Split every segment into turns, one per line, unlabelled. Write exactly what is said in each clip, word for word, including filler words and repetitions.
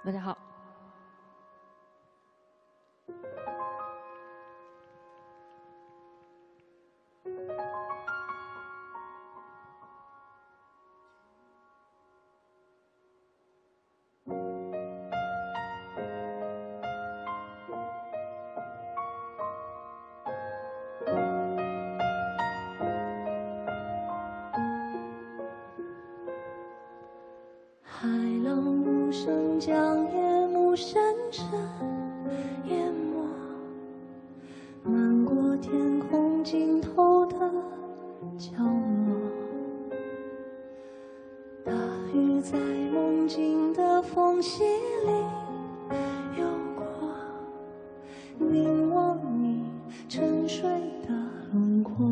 大家好。
海浪无声将夜幕深深淹没，漫过天空尽头的角落。大雨在梦境的缝隙里游过，凝望你沉睡的轮廓，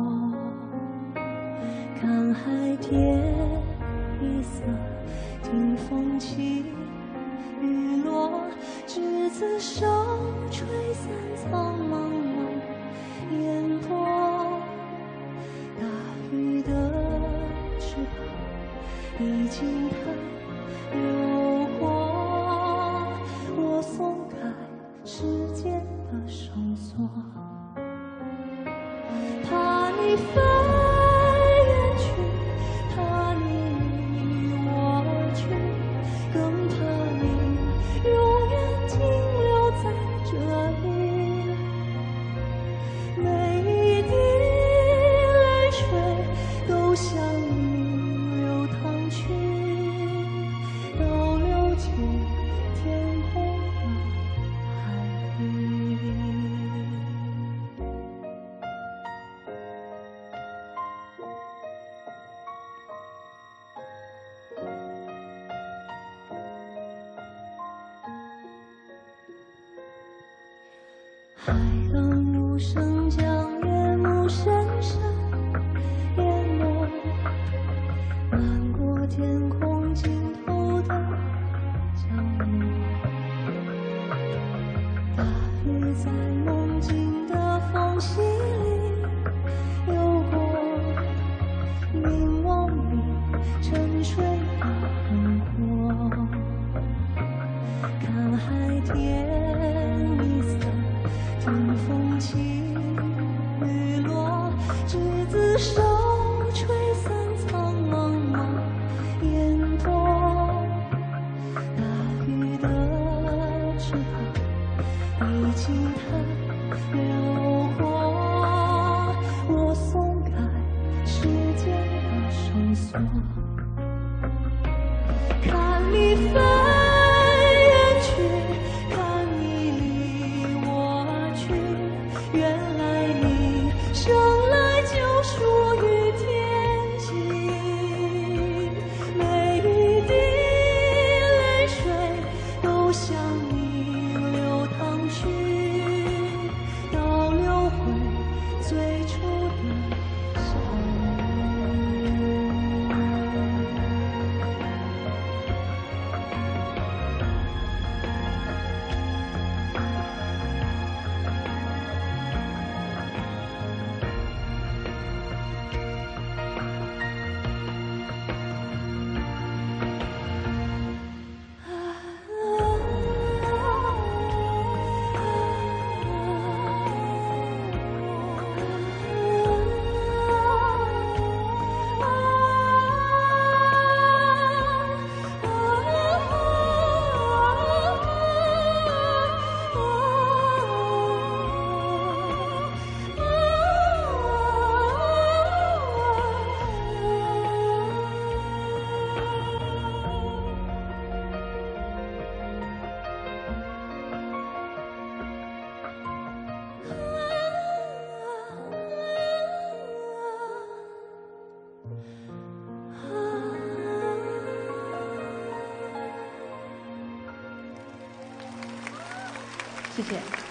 看海天一色。 听风起雨落，执子手，吹散苍茫茫烟波。大雨的翅膀已经它流过，我松开时间的绳索，怕你飞。 向你流淌去，倒流进天空的海里。海浪无声将夜幕深深。 天空尽头的角落，大雨在梦境的缝隙里游过，凝望你沉睡的轮廓，看海天一色，听风起雨落，执子手，吹散苍茫茫。 烟波，大雨的翅膀已经它流过，我松开时间的绳索，看你飞远去，看你离我去，原来你生来就属于天际。 向你流淌去，倒流回最初的笑
谢谢。